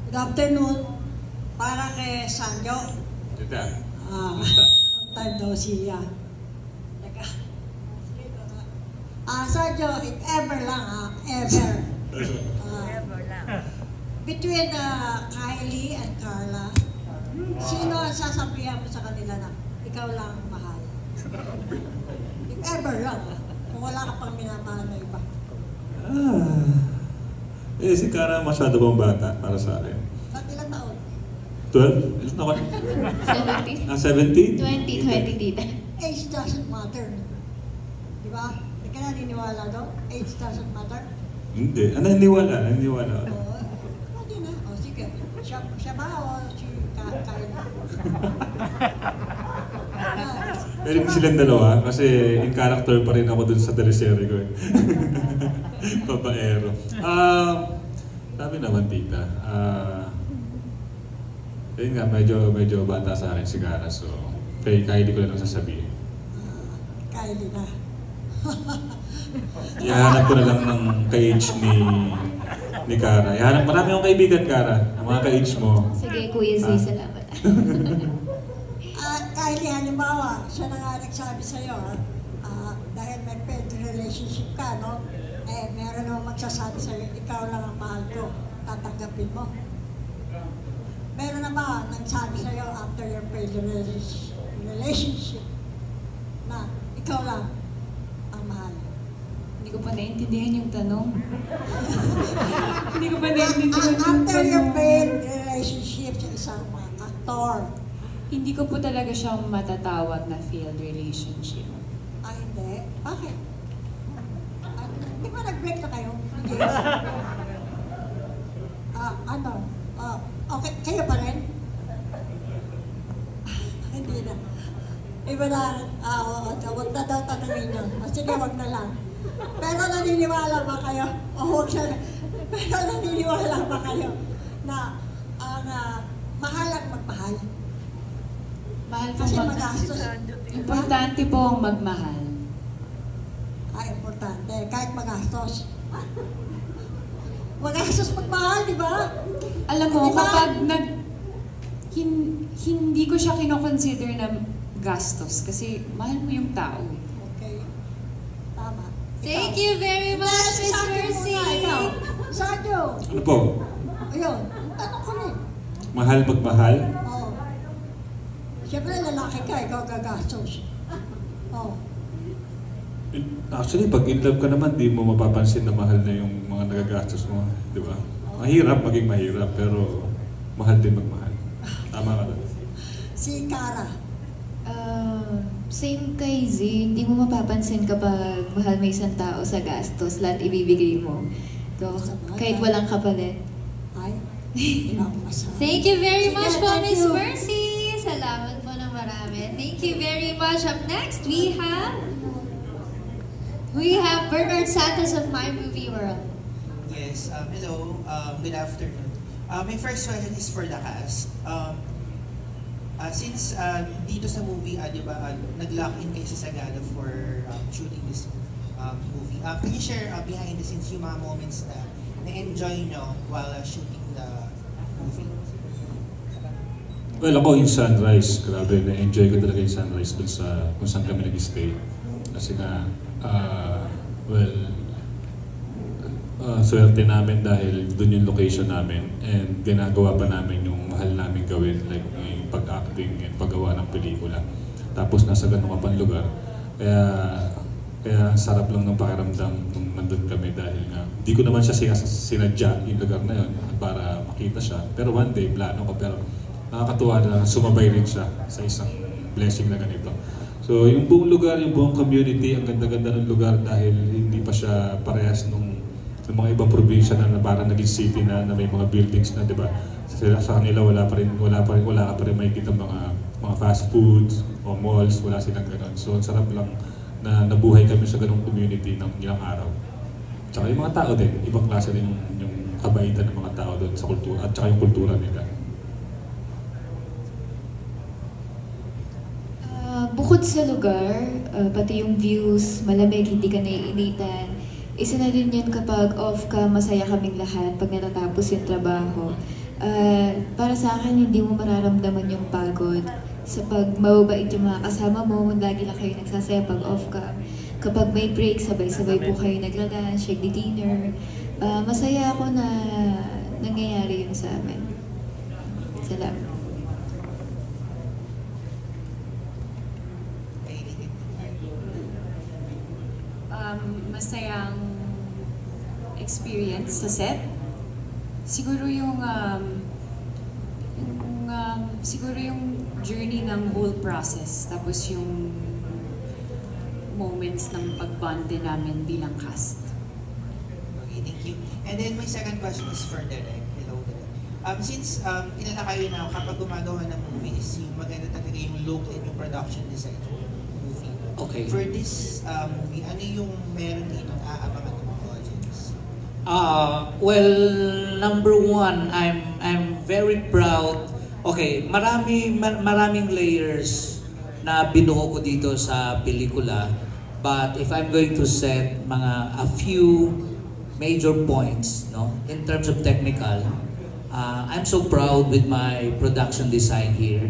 Good afternoon. Para kay Sanjo. Tita, Long time no see ya. Teka. Sanjo, if ever lang ever. Ever lang. Between Kylie and Carla, sino ang sasabihan mo sa kanila na ikaw lang ang mahal? If ever lang kung wala ka pang minamahal na iba. si Cara masyado bang bata para sa akin? Ba't ilang taon? 12? Ilan ako? 70? 17? 20 tita. Age doesn't matter. Di ba? Hindi ka naniniwala doon? Age doesn't matter? Hindi. Naniniwala. Oo. Hindi na. O sige. Siya ba o si Kylie? Pwede ko silang dalawa kasi in character pa rin ako dun sa teleserye ko eh. Babaero. Sabi naman tita, yun nga, medyo bata sa akin si Cara, so kay Kylie ko lang sasabihin. Kylie na. Ihanap ko na lang ng ka-age ni Cara. Ihanap, marami akong kaibigan, Cara. Ang mga ka-age mo. Sige, Kuya Zay, salamat. Kylie, halimbawa, siya na nga nagsabi sa'yo, dahil may failed relationship ka, no? Eh, meron naman magsasabi sa'yo, ikaw lang ang mahal ko, tatanggapin mo. Meron na ba nagsabi sa'yo after your failed relationship na ikaw lang ang mahal? Hindi ko pa naiintindihan yung tanong. Hindi ko pa naiintindihan yung After your tanong. failed relationship sa isang actor, Hindi ko po talaga siyang matatawag na failed relationship. hindi. Bakit? Di ba nag-break na kayo? Hindi. Ano? Okay, kayo pa rin? Hindi na. Iba na, huwag na daw tanongin nyo. Sige, huwag na lang. Pero naniniwala ba kayo? Huwag na. Pero naniniwala ba kayo na ang mahal ang magmahal? Mahal po Kasi mag- magastos. Importante po ang magmahal. Importante. Kahit magastos. Magastos magmahal, di ba? Alam mo, Diba? kapag hindi ko siya kinoconsider na gastos kasi mahal mo yung tao. Okay. Tama. Thank you very much, Miss Mercy! Sanjo! Ano po? Ayun, tanong ko rin. Mahal magmahal? Oo. Siyempre, lalaki ka, ikaw gagastos. Oo. Actually, pag in love ka naman, di mo mapapansin na mahal na yung mga nagagastos mo. Di ba? Mahirap maging mahirap, pero mahal din magmahal. Tama ka doon. Si Cara. Same kay Z, hindi mo mapapansin kapag mahal mo isang tao sa gastos, lahat ibibigay mo. So, kahit walang kapalit. Ay, napakasarap. Thank you very Sige, much po, thank Miss you. Mercy! Salamat po ng marami. Thank you very much. Up next, we have Bernard Santos of My Movie World. Yes, hello, good afternoon. My first question is for the cast. Since dito sa movie, di ba, nag-lock in kayo sa Sagada for shooting this movie. Can you share behind the scenes yung mga moments na na-enjoy nyo while shooting the movie? Well, ako yung sunrise. Grabe, na-enjoy ko talaga yung sunrise dun sa kung saan kami nag-stay. Kasi nga, swerte namin dahil dun yung location namin and ginagawa pa namin yung mahal namin gawin, like yung pag-acting and paggawa ng pelikula. Tapos nasa ganun ka pang lugar. Kaya sarap lang ng pakiramdam nung nandun kami dahil nga hindi ko naman siya sinadya yung lugar na yun para makita siya. Pero one day, plano ko, pero nakakatuwa na sumabay rin siya sa isang blessing na ganito. So yung buong lugar, yung buong community, ang ganda-ganda ng lugar dahil hindi pa siya parehas nung mga ibang probinsya na parang naging city na may mga buildings na, di ba? Sa kanila wala ka pa rin makikita mga fast foods o malls, wala silang gano'n. So ang sarap lang na nabuhay kami sa ganung community ng ilang araw. Tsaka yung mga tao din, ibang klase din yung kabaitan ng mga tao doon sa kultura at tsaka yung kultura nila. Bukod sa lugar, pati yung views, malamig, hindi ka naiinitan. Isa na din yun kapag off ka, masaya kaming lahat pag natatapos yung trabaho. Para sa akin, hindi mo mararamdaman yung pagod. Sa pag mababait yung mga kasama mo, lagi lang kayo nagsasaya pag off ka. Kapag may break, sabay-sabay po kayo nagla-lunch, nagdi-dinner. Masaya ako na nangyayari yun sa amin. Salamat. Masayang experience sa set. Siguro siguro yung journey ng whole process, tapos yung moments ng pagbonde namin bilang cast. Okay, thank you. And then my second question is for Derek. Hello, Derek. Since kilala kayo na kapag gumagawa ng movie is yung maganda talaga yung look and yung production design ng movie. Okay. For this movie, ano yung meron dito na aabangan ng mga audience? Well, number one, I'm very proud. Okay, maraming layers na binuo ko dito sa pelikula. But if I'm going to set a few major points, no, in terms of technical, I'm so proud with my production design here.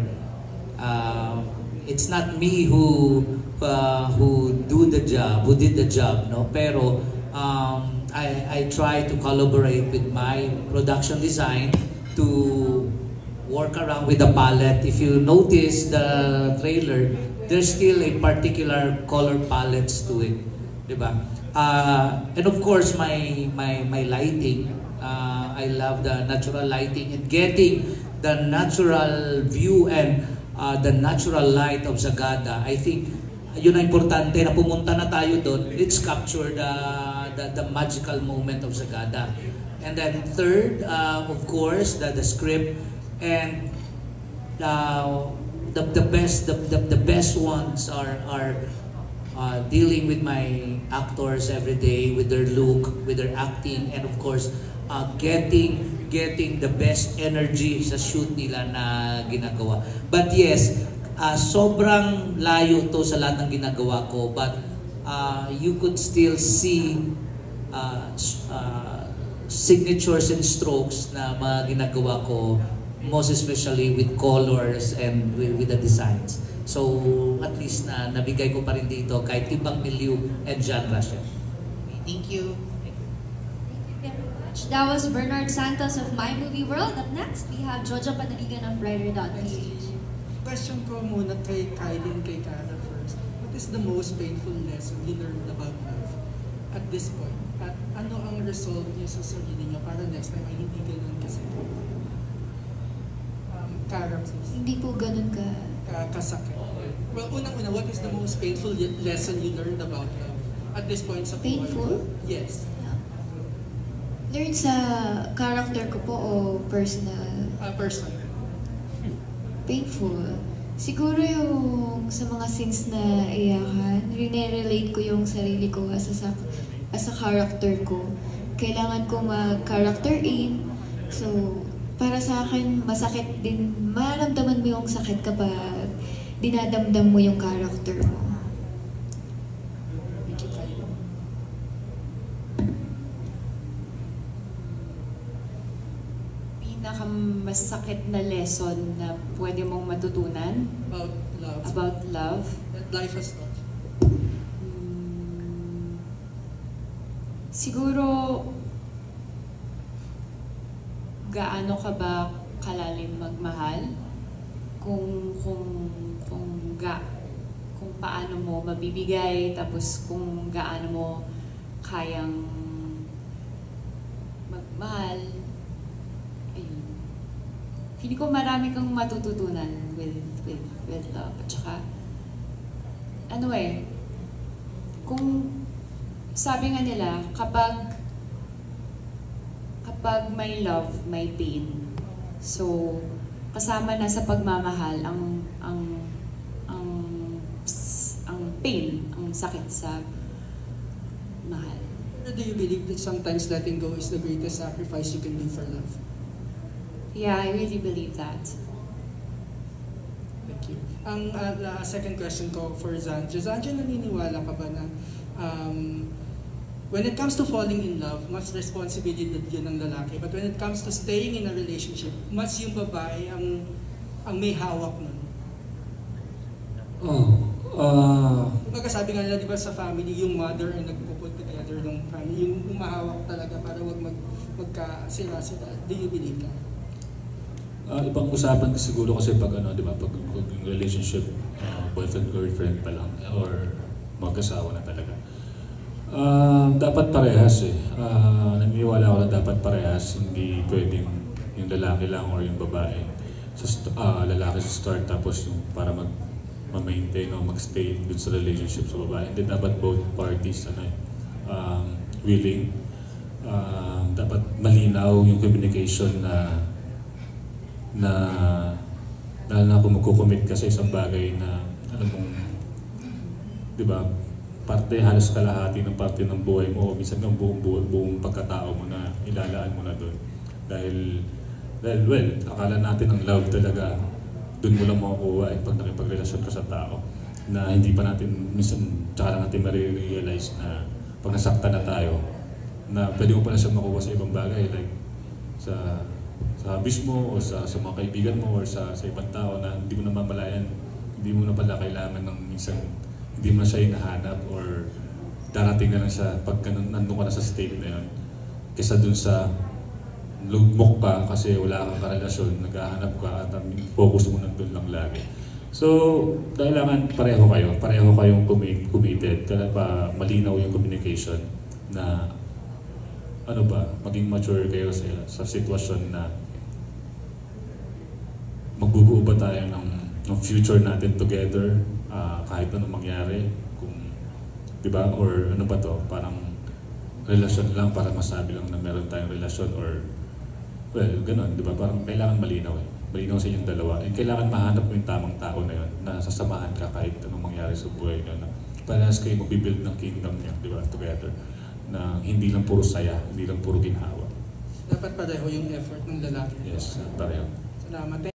It's not me who did the job, no, pero I try to collaborate with my production design to work around with the palette. If you notice the trailer, there's still a particular color palettes to it, diba? And of course, my lighting. I love the natural lighting and getting the natural view and the natural light of Sagada. I think yun ang importante na pumunta na tayo doon. Let's capture the magical moment of Sagada. And then third, of course, the script and the best ones are dealing with my actors every day, with their look, with their acting, and of course getting the best energy sa shoot nila na ginagawa. But yes, sobrang layo to sa lahat ng ginagawa ko, but you could still see signatures and strokes na mga ginagawa ko, most especially with colors and with the designs. So at least nabigay ko pa rin dito kahit ibang milieu and genre siya. Thank you. That was Bernard Santos of My Movie World. Up next, we have Jojo Panaligan of Writer.ph. Question ko muna kay Kylie and kay Cara first. What is the most painful lesson you learned about love at this point? At ano ang resolve niyo sa sarili niyo para next time ay hindi ganun kasi? Cara, please. Hindi po ganun Kasakit. Well, unang-una, what is the most painful lesson you learned about love at this point sa buhay? Painful? Yes. Learn sa character ko po o personal? Personal. Painful. Siguro yung sa mga scenes na iyakan, rine-relate ko yung sarili ko as a character ko. Kailangan ko mag-character in. So, para sa akin, masakit din. Maramdaman mo yung sakit kapag dinadamdam mo yung character mo. Pinakamasakit na lesson na pwede mong matutunan About love. about love. That life has taught you. Siguro, gaano ka ba kalalim magmahal? Kung paano mo mabibigay, tapos kung gaano mo kayang magmahal. Ayun. Feeling ko marami kang matututunan with love. At saka, kung sabi nga nila, kapag may love, may pain. So, kasama na sa pagmamahal ang pain, ang sakit sa mahal. Or do you believe that sometimes letting go is the greatest sacrifice you can do for love? Yeah, I really believe that. Thank you. Ang second question ko for Zanja. Zanja, naniniwala ka ba na when it comes to falling in love, mas responsibility yun ng lalaki. But when it comes to staying in a relationship, mas yung babae ang may hawak nun. Kumbaga sabi nga nila, di ba sa family, yung mother ang nagpuput together ng family, yung umahawak talaga para wag magkasira-sira. Do you believe that? Ibang usapan siguro kasi pag ano, di ba, pag yung relationship, boyfriend, girlfriend pa lang, or mag-asawa na talaga. Dapat parehas eh. Naniniwala ako na dapat parehas, hindi pwedeng yung lalaki lang or yung babae. Lalaki sa start tapos yung para ma-maintain o mag-stay dun sa relationship sa babae. Hindi, dapat both parties willing. Dapat malinaw yung communication lalo na kung magkukomit ka sa isang bagay na alam mong, di ba, halos kalahati ng parte ng buhay mo o minsan ng buong pagkatao mo na ilalaan mo na doon. Dahil well, akala natin ang love talaga doon mo lang makukuha pag nakipagrelasyon ka sa tao na hindi pa natin, minsan tsaka lang natin marirealize na pag nasaktan na tayo na pwede mo pala siyang makuha sa ibang bagay like sa hobbies mo o sa mga kaibigan mo or sa ibang tao na hindi mo namamalayan, hindi mo na pala kailangan ng minsan hindi mo na siya hinahanap or darating na lang siya pag nandun ka na sa state na yun kaysa dun sa lugmok ka kasi wala kang karelasyon, naghahanap ka at focus mo nandun lang lagi. So, kailangan pareho kayong committed, kaya pa malinaw yung communication na ano ba, maging mature kayo sa sitwasyon na magbubuo ba tayo ng future natin together kahit anong mangyari, kung di ba, or ano ba to, parang relasyon lang para masabi lang na meron tayong relasyon or well, ganun, di ba, parang kailangan malinaw malinaw sa inyong dalawa, and kailangan mahanap mo yung tamang tao na yun na sasamahan ka kahit anong mangyari sa buhay nyo na parehas kayo mag-build ng kingdom nyo, di ba, together, na hindi lang puro saya, hindi lang puro ginhawa. Dapat pareho yung effort ng lalaki. Yes, pareho. Salamat.